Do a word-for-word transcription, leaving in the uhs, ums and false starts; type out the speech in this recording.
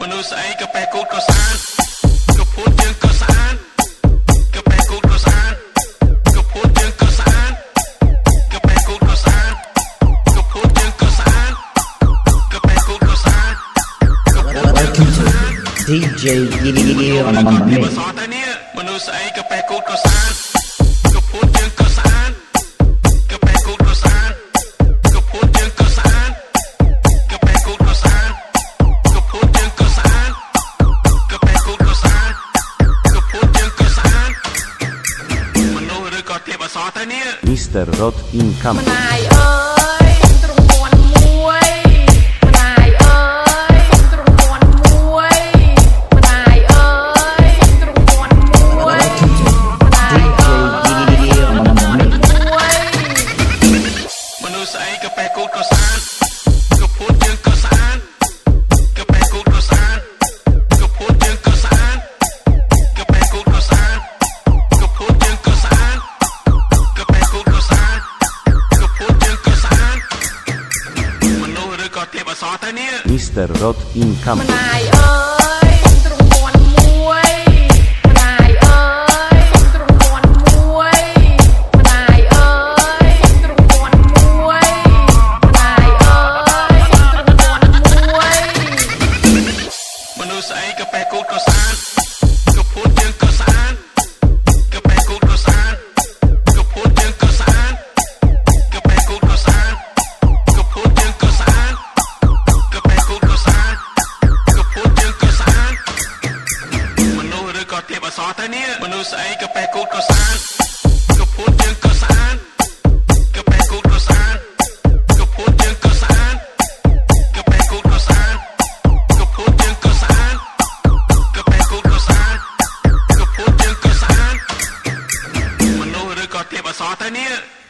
មនុស្សស្អីក៏បែកគូតក៏ស្អាតក៏ពួតជើងក៏ស្អាតក៏បែកគូតក៏ស្អាតក៏ពួតជើងក៏ស្អាតក៏បែកគូតក៏ស្អាតក៏ពួតជើងក៏ស្អាតក៏បែកគូតក៏ស្អាតក៏ពួតជើងក៏ស្អាតดี เจ Yilio មនុស្សស្អីក៏បែកគូតក៏ស្អាតក៏ពួតជើងក៏ស្អាតក៏បែកគូតក៏ស្អាតក៏ពួតជើងក៏ស្អាតក៏បែកគូតក៏ស្អាតក៏ពួតជើងក៏ស្អាតក៏បែកគូតក៏ស្អាតក៏ពួតជើងក៏ស្អាតមនុស្សឬក៏ទេពអក្សរទៅនេះមីស្ទ័រ Rod Income ម្ដាយអើយទ្រង់ពាន់មួយម្ដាយអើយទ្រង់ពាន់មួយម្ដាយអើយទ្រង់ពាន់មួយម្ដាយអើយ Yilio មនុស្សស្អីក៏បែកគូតក៏ស្អាតក៏ពួតជើងក៏ស្អាតក៏បែកគូតក៏ស្អាតក៏ពួតជើងក៏ស្អាតក៏បែកគូតក៏ស្អាតក៏ពួតជើងក៏ស្អាតក៏បែកគូតក៏ស្អាតក៏ពួតជើងក៏ស្អាតមនុស្សឬក៏ទេពអក្សរទៅនេះមីស្ទ័រ Rod Income ម្ដាយអើយទ្រង់ពាន់មួយម្ដាយអើយទ្រង់ពាន់មួយម្ដាយអើយទ្រង់ពាន់មួយម្ដាយអើយទ្រង់ពាន់មួយមនុស្សស្អីក៏បែកគូតក៏ស្អាតក៏ពួតជើងក៏ស្អាតក៏បែកគូតក៏ស្អាតក៏ពួតជើងក៏ស្អាតក៏បែកគូតក៏ស្អាតក៏ពួតជើងក៏ស្អាតក៏បែកគូតក៏ស្អាតក៏ពួតជើងក៏ស្អាតមនុស្សឬក៏ទេពអក្សរទៅនេះមនុស្សស្អីក៏បែកគូតក៏ស្អាតក៏ពួតជើងក៏ស្អាតក៏បែកគូតក៏ស្អាតក៏ពួតជើងក៏ស្អាតក៏បែកគូតក៏ស្អាតក៏ពួតជើងក៏ស្អាតក៏បែកគូតក៏ស្អាតក៏ពួតជើងក៏ស្អាតមនុស្សឬក៏ទេពអក្សរទៅនេះ